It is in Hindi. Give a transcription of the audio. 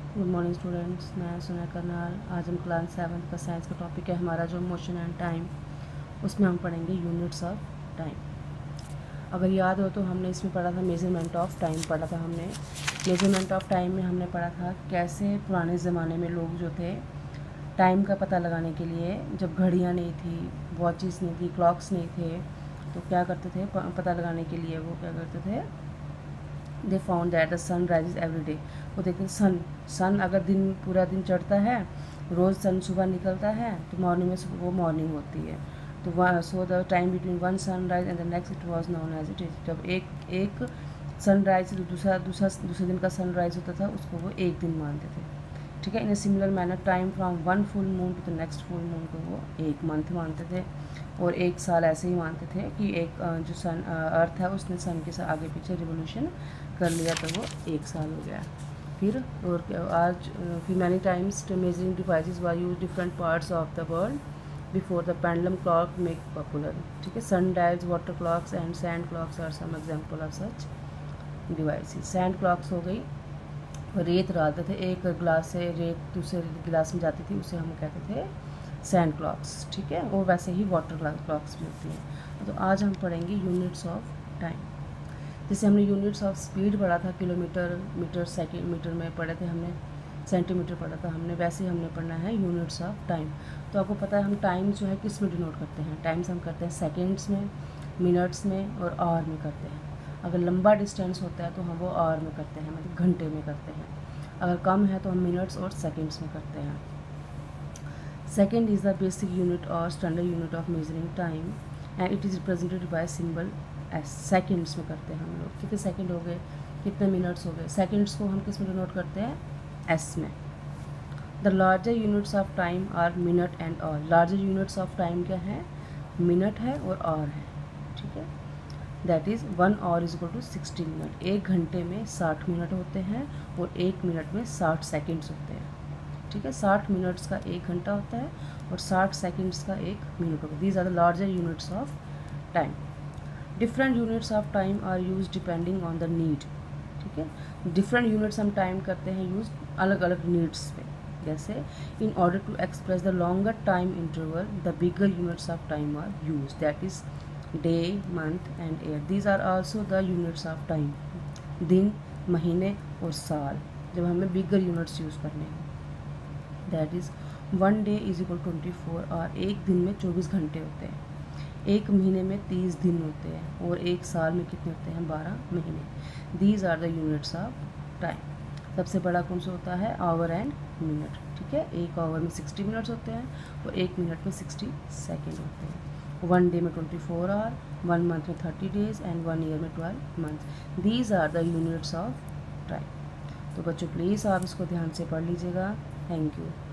गुड मॉर्निंग स्टूडेंट्स, मैं सोनिया करनाल। आज हम क्लास 7 का साइंस का टॉपिक है हमारा जो मोशन एंड टाइम, उसमें हम पढ़ेंगे यूनिट्स ऑफ टाइम। अगर याद हो तो हमने इसमें पढ़ा था मेजरमेंट ऑफ टाइम पढ़ा था हमने। मेजरमेंट ऑफ टाइम में हमने पढ़ा था कैसे पुराने ज़माने में लोग जो थे टाइम का पता लगाने के लिए, जब घड़ियाँ नहीं थी, वॉचेस नहीं थी, क्लॉक्स नहीं थे, तो क्या करते थे पता लगाने के लिए? वो क्या करते थे, they found that the sun rises every day. वो देखते सन अगर दिन पूरा दिन चढ़ता है, रोज़ सन सुबह निकलता है, तो मॉर्निंग में वो मॉर्निंग होती है। तो so the time between one sunrise and the next it was known as it is. जब एक सनराइज से दूसरे दिन का सनराइज होता था, उसको वो एक दिन मानते थे। ठीक है। In a similar manner time from one full moon to the next full moon को वो एक मंथ मानते थे, और एक साल ऐसे ही मानते थे कि एक जो सन अर्थ है उसने सन के साथ आगे पीछे रिवोल्यूशन कर लिया तो वो एक साल हो गया। फिर many times to measuring devices were use different parts of the world before the pendulum clock make popular. ठीक है। Sun dials, water clocks and sand clocks are some example of such devices. Sand clocks हो गई, रेत डालते थे, एक गिलास से रेत दूसरे गिलास में जाती थी, उसे हम कहते थे सैंड क्लॉक्स। ठीक है। वो वैसे ही वाटर क्लॉक्स भी होती हैं। तो आज हम पढ़ेंगे यूनिट्स ऑफ टाइम। जैसे हमने यूनिट्स ऑफ स्पीड पढ़ा था, किलोमीटर, मीटर, सेकंड, मीटर में पढ़े थे हमने, सेंटीमीटर पढ़ा था हमने, वैसे ही हमने पढ़ना है यूनिट्स ऑफ टाइम। तो आपको पता है हम टाइम जो है किस में डिनोट करते हैं? टाइम्स हम करते हैं सेकेंड्स में, मिनट्स में और आवर में करते हैं। अगर लंबा डिस्टेंस होता है तो हम वो आवर में करते हैं, मतलब घंटे में करते हैं। अगर कम है तो हम मिनट्स और सेकेंड्स में करते हैं। Second is the basic unit और standard unit of measuring time and it is represented by symbol S. Seconds में करते हैं हम लोग। कितने सेकेंड हो गए, कितने मिनट्स हो गए। सेकेंड्स को हम किस में डिनोट करते हैं? एस में। The larger units of time are minute and hour. Larger units of time क्या है? मिनट है और आवर है। ठीक है। That is 1 hour is equal to 60 minute. एक घंटे में 60 मिनट होते हैं और एक मिनट में 60 सेकेंड्स होते हैं। ठीक है। 60 मिनट्स का एक घंटा होता है और 60 सेकेंड्स का एक मिनट होगा। These are the larger units of time. Different units of time are use depending on the need. ठीक है। डिफरेंट यूनिट्स हम टाइम करते हैं यूज अलग अलग नीड्स पे। जैसे in order to express the longer time interval the bigger units of time are use, that is day, month and year. These are also the units of time. दिन, महीने और साल जब हमें बिगर यूनिट्स यूज़ करने हैं, that is 1 day is equal 24 और एक दिन में 24 घंटे होते हैं। एक महीने में 30 दिन होते हैं और एक साल में कितने होते हैं? 12 महीने। These are the units of time. सबसे बड़ा कौन सा होता है? Hour and minute. ठीक है। एक आवर में 60 मिनट्स होते हैं और एक मिनट में 60 सेकेंड होते हैं। 1 डे में 24 आवर, 1 मंथ में 30 डेज एंड 1 ईयर में 12 month. These are the units of time. तो बच्चों प्लीज़ आप इसको ध्यान से पढ़ लीजिएगा। Thank you.